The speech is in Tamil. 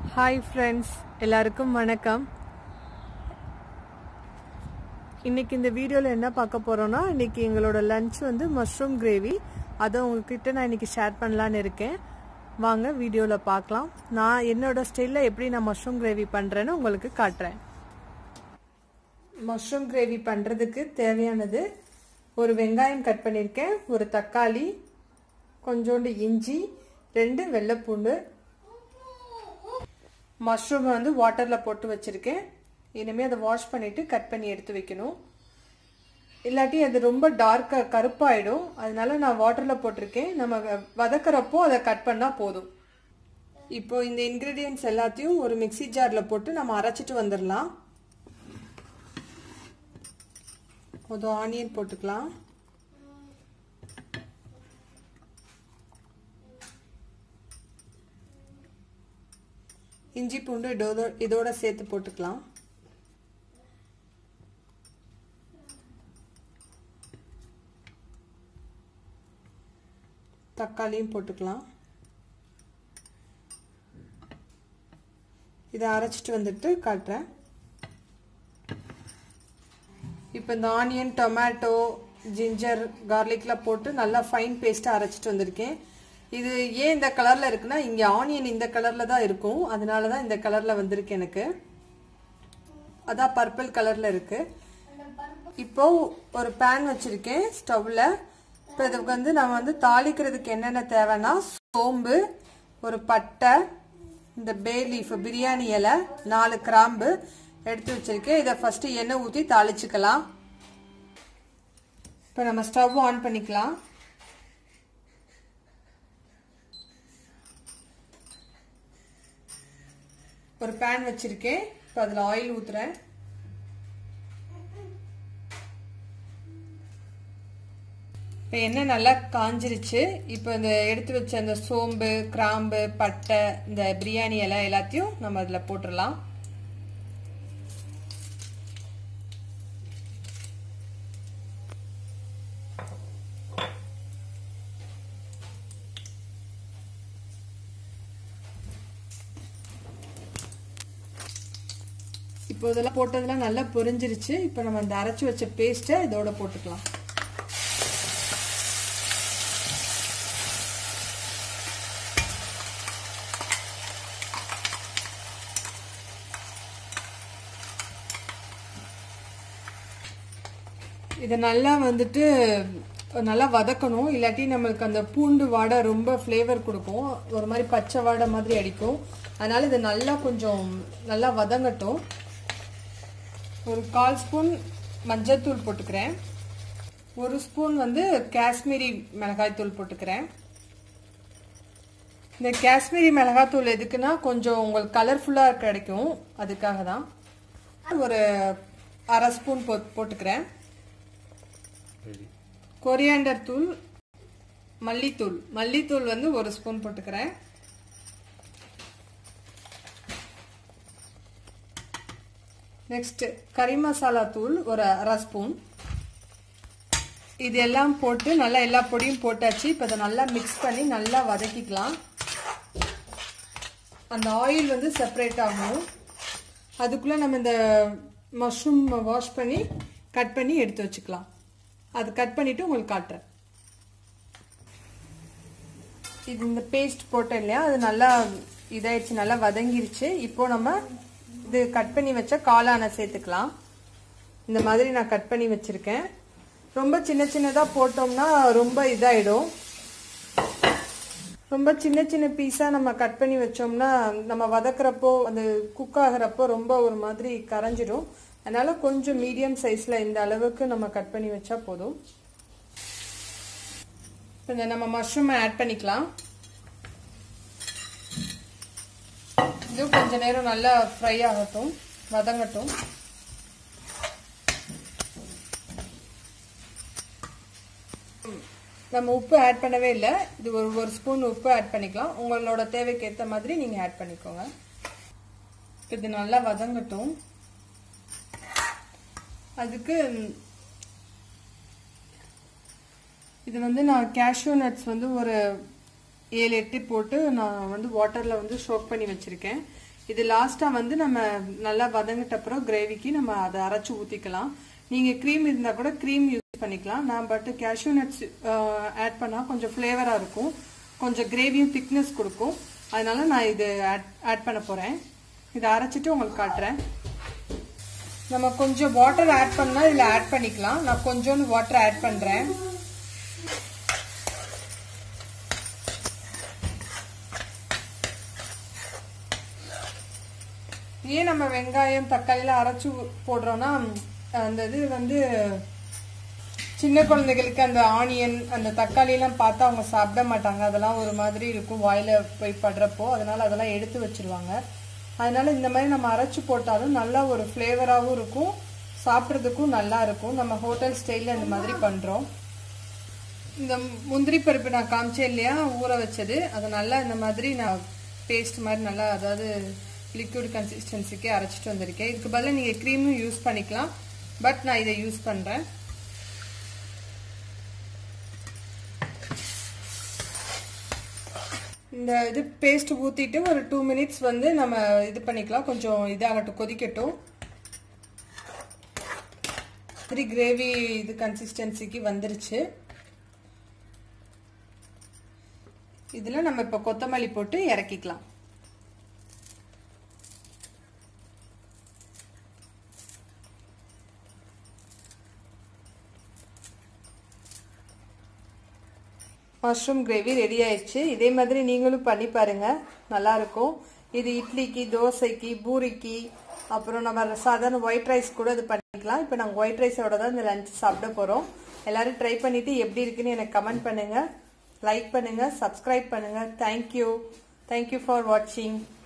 Hi friends, எல்லாருக்கும் வணக்கம். இன்னைக்கு இந்த வீடியோல என்ன பார்க்க போறோம்னா இன்னைக்கு எங்களோட லஞ்ச் வந்து மஷ்ரூம் கிரேவி. அத உங்ககிட்ட நான் இன்னைக்கு ஷேர் பண்ணலாம்னு இருக்கேன். வாங்க வீடியோல பார்க்கலாம். நான் என்னோட ஸ்டைல்ல எப்படி நான் மஷ்ரூம் கிரேவி பண்றேன்னு உங்களுக்கு காட்றேன். மஷ்ரூம் கிரேவி பண்றதுக்கு தேவையானது ஒரு வெங்காயம் கட் பண்ணிருக்கேன், ஒரு தக்காளி, கொஞ்சோண்டு இஞ்சி, 2 வெள்ளை பூண்டு. மஷ்ரூம் வந்து வாட்டர்ல போட்டு வச்சிருக்கேன். இனிமே அதை வாஷ் பண்ணிட்டு கட் பண்ணி எடுத்து வைக்கணும். இல்லாட்டி அது ரொம்ப டார்க்கா கருப்பாயிடும். அதனால நான் வாட்டர்ல போட்டிருக்கேன். நம்ம வதக்கறப்போ அதை கட் பண்ணா போதும். இப்போ இந்த இன்கிரிடியன்ட்ஸ் எல்லாத்தையும் ஒரு மிக்ஸி ஜார்ல போட்டு நம்ம அரைச்சிட்டு வந்துடலாம். ஒரு ஆனியன் போட்டுக்கலாம். இஞ்சி பூண்டு இதோட சேர்த்து போட்டுக்கலாம். தக்காளியும் போட்டுக்கலாம். இதை அரைச்சிட்டு வந்துட்டு காட்டுறேன். இப்போ இந்த ஆனியன், டொமேட்டோ, ஜிஞ்சர், கார்லிக்லாம் போட்டு நல்லா ஃபைன் பேஸ்ட்டாக அரைச்சிட்டு வந்திருக்கேன். இது ஏன் இந்த கலர்ல இருக்குன்னா இங்க ஆனியன் இந்த கலர்ல தான் இருக்கும், அதனால தான் இந்த கலர்ல வந்திருக்கு எனக்கு. அதான் பர்பிள் கலர்ல இருக்கு. இப்போ ஒரு பேன் வச்சிருக்கேன் ஸ்டவ்ல. இப்போ இதுக்கு வந்து நான் வந்து தாளிக்கிறதுக்கு என்னென்ன தேவைன்னா சோம்பு, ஒரு பட்டை, இந்த பே லீஃப் பிரியாணி இலை, 4 கிராம்பு எடுத்து வச்சிருக்கேன். இதை ஃபர்ஸ்ட் எண்ணெய் ஊற்றி தாளிச்சுக்கலாம். இப்போ நம்ம ஸ்டவ் ஆன் பண்ணிக்கலாம். ஒரு பேன் வச்சிருக்கேன். இப்போ அதில் ஆயில் ஊத்துறேன். இப்போ எண்ணெய் நல்லா காஞ்சிருச்சு. இப்போ இந்த எடுத்து வச்ச அந்த சோம்பு, கிராம்பு, பட்டை, இந்த பிரியாணி இலை எல்லாத்தையும் நம்ம அதில் போட்டுடலாம். இப்போ இதெல்லாம் போட்டதெல்லாம் நல்லா பொரிஞ்சிருச்சு. இப்போ நம்ம இந்த அரைச்சி வச்ச பேஸ்ட்டை இதோட போட்டுக்கலாம். இதை நல்லா வந்துட்டு நல்லா வதக்கணும். இல்லாட்டி நம்மளுக்கு அந்த பூண்டு வாடை ரொம்ப ஃப்ளேவர் கொடுக்கும், ஒரு மாதிரி பச்சை வாடை மாதிரி அடிக்கும். அதனால இது நல்லா கொஞ்சம் நல்லா வதங்கட்டும். ஒரு 1/4 ஸ்பூன் மஞ்சள் தூள் போட்டுக்கிறேன். 1 ஸ்பூன் வந்து காஷ்மீரி மிளகாய் தூள் போட்டுக்கிறேன். இந்த காஷ்மீரி மிளகாய் தூள் எதுக்குன்னா கொஞ்சம் உங்களுக்கு கலர்ஃபுல்லாக கிடைக்கும், அதுக்காக தான். ஒரு 1/2 ஸ்பூன் போட்டுக்கிறேன். கொரியாண்டர் தூள், மல்லித்தூள் வந்து 1 ஸ்பூன் போட்டுக்கிறேன். நெக்ஸ்ட் கறி மசாலா தூள் ஒரு 1/2 ஸ்பூன். இது எல்லாம் போட்டு நல்லா எல்லா பொடியும் போட்டாச்சு. இப்போ இதை நல்லா மிக்ஸ் பண்ணி நல்லா வதக்கிக்கலாம். அந்த ஆயில் வந்து செப்பரேட் ஆகும். அதுக்குள்ள நம்ம இந்த மஷ்ரூம் வாஷ் பண்ணி கட் பண்ணி எடுத்து வச்சுக்கலாம். அது கட் பண்ணிட்டு உங்களுக்கு காட்டுறேன். இது இந்த பேஸ்ட் போட்டேன் இல்லையா, அது நல்லா இதாயிடுச்சு, நல்லா வதங்கிருச்சு. இப்போ நம்ம இது கட் பண்ணி வச்ச காளானை சேர்த்துக்கலாம். இந்த மாதிரி நான் கட் பண்ணி வச்சிருக்கேன். ரொம்ப சின்ன சின்னதா போட்டோம்னா ரொம்ப இதாயிடும். ரொம்ப சின்ன சின்ன பீஸா நம்ம கட் பண்ணி வச்சோம்னா நம்ம வதக்குறப்போ அது குக் ஆகிறப்போ ரொம்ப ஒரு மாதிரி கரைஞ்சிடும். அதனால கொஞ்சம் மீடியம் சைஸ்ல இந்த அளவுக்கு நம்ம கட் பண்ணி வச்சா போதும். இப்போ நம்ம மஷ்ரூமை ஆட் பண்ணிக்கலாம். இது கொஞ்ச நேரம் நல்லா ஃப்ரை ஆகட்டும், வதங்கட்டும். நம்ம உப்பு ஆட் பண்ணவே இல்லை. இது ஒரு ஸ்பூன் உப்பு ஆட் பண்ணிக்கலாம். உங்களோட தேவைக்கு ஏற்ற மாதிரி நீங்க ஆட் பண்ணிக்கோங்க. இது நல்லா வதங்கட்டும். அதுக்கு இது வந்து நான் கேஷ்யூ நட்ஸ் வந்து ஒரு 7-8 போட்டு நான் வந்து வாட்டர்ல வந்து சோக் பண்ணி வச்சிருக்கேன். இது லாஸ்டா வந்து நம்ம நல்லா வதங்கிட்ட அப்புறம் கிரேவிக்கு நம்ம அதை அரைச்சு ஊத்திக்கலாம். நீங்க க்ரீம் இருந்தா கூட க்ரீம் யூஸ் பண்ணிக்கலாம். நான் பட் கேஷ்யூ நட்ஸ் ஆட் பண்ணா கொஞ்சம் ஃப்ளேவரா இருக்கும், கொஞ்சம் கிரேவியும் திக்னஸ் கொடுக்கும். அதனால நான் இது ஆட் பண்ண போறேன். இதை அரைச்சிட்டு உங்களுக்கு காட்டுறேன். நம்ம கொஞ்சம் வாட்டர் ஆட் பண்ணா இதுல ஆட் பண்ணிக்கலாம். நான் கொஞ்சோண்டு வாட்டர் ஆட் பண்றேன். ஏன் நம்ம வெங்காயம் தக்காளிலாம் அரைச்சு போடுறோம்னா அந்த இது வந்து சின்ன குழந்தைகளுக்கு அந்த ஆனியன் அந்த தக்காளி எல்லாம் பார்த்தா அவங்க சாப்பிட மாட்டாங்க. அதெல்லாம் ஒரு மாதிரி இருக்கும் வாயில போய் படுறப்போ. அதனால அதெல்லாம் எடுத்து வச்சிருவாங்க. அதனால இந்த மாதிரி நம்ம அரைச்சு போட்டாலும் நல்லா ஒரு ஃப்ளேவராகவும் இருக்கும், சாப்பிட்றதுக்கும் நல்லா இருக்கும். நம்ம ஹோட்டல் ஸ்டைலில் இந்த மாதிரி பண்ணுறோம். இந்த முந்திரி பருப்பு நான் காமிச்சேன் இல்லையா, ஊற வச்சது, அதை நல்லா இந்த மாதிரி நான் பேஸ்ட் மாதிரி நல்லா, அதாவது லிக்விட் கன்சிஸ்டன்சிக்கு அரைச்சிட்டு வந்திருக்கேன். இதுக்கு பதிலாக நீங்கள் க்ரீமும் யூஸ் பண்ணிக்கலாம், பட் நான் இதை யூஸ் பண்ணுறேன். இந்த இது பேஸ்ட் ஊற்றிட்டு ஒரு 2 மினிட்ஸ் வந்து நம்ம இது பண்ணிக்கலாம். கொஞ்சம் இதாகட்டும், கொதிக்கட்டும். சரி, கிரேவி இது கன்சிஸ்டன்சிக்கு வந்துருச்சு. இதில் நம்ம இப்போ கொத்தமல்லி போட்டு இறக்கிக்கலாம். மஷ்ரூம் கிரேவி ரெடி ஆயிடுச்சு. இதே மாதிரி நீங்களும் பண்ணி பாருங்க, நல்லா இருக்கும். இது இட்லிக்கு, தோசைக்கு, பூரிக்கு, அப்புறம் நம்ம சாதாரண ஒயிட் ரைஸ் கூட இது பண்ணிக்கலாம். இப்போ நாங்கள் ஒயிட் ரைஸோட தான் இந்த லஞ்ச் சாப்பிட போகிறோம். எல்லாரும் ட்ரை பண்ணிட்டு எப்படி இருக்குன்னு எனக்கு கமெண்ட் பண்ணுங்க, லைக் பண்ணுங்க, சப்ஸ்கிரைப் பண்ணுங்க. தேங்க்யூ ஃபார் வாட்சிங்.